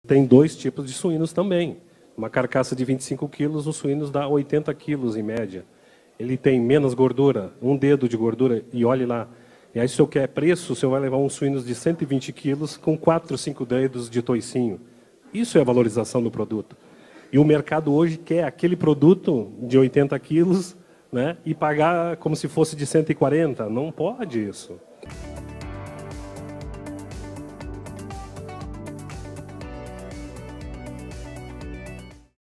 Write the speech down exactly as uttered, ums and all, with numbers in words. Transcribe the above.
tem dois tipos de suínos também. Uma carcaça de vinte e cinco quilos, os suínos dá oitenta quilos em média. Ele tem menos gordura, um dedo de gordura, e olhe lá. E aí, se eu quer preço, o senhor vai levar uns suínos de cento e vinte quilos com quatro, cinco dedos de toicinho. Isso é a valorização do produto. E o mercado hoje quer aquele produto de oitenta quilos, né, e pagar como se fosse de cento e quarenta. Não pode isso.